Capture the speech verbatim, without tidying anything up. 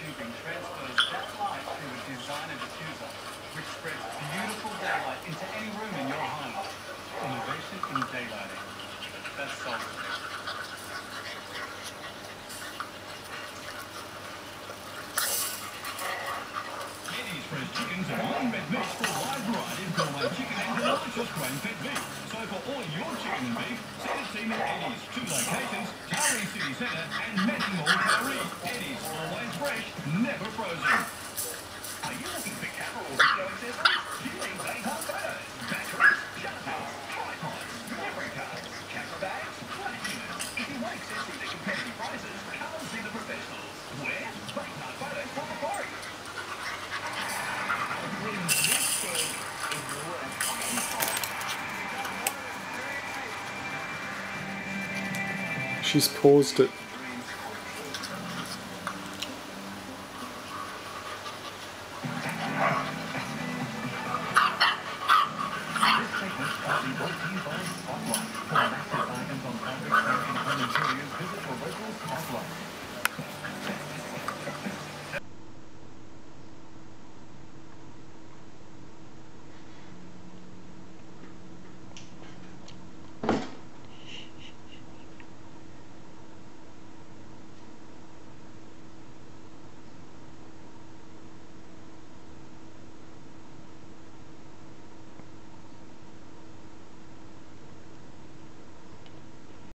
tubing transfers that light through a designer diffuser, which spreads beautiful daylight into any room in your home. Innovation in daylighting. That's solid. Eddie's fresh chickens are on-bed meat for a wide variety of gourmet chicken and delicious grain-fed beef. So for all your chicken and beef, see the team at Eddie's. Two locations, Taree City Centre and Manning Mall, Taree. Eddie's, always fresh, never frozen. Are you looking for camera or video accessories? You need Bayhard photos, batteries, shutters, tripods, memory cards, camera bags, flash units. If you want accessories at competitive prices, come and see the professionals. Where? Bayhard photos from the quarry. She's paused it. For massive items on fabrics and home interiors, visit your local offline.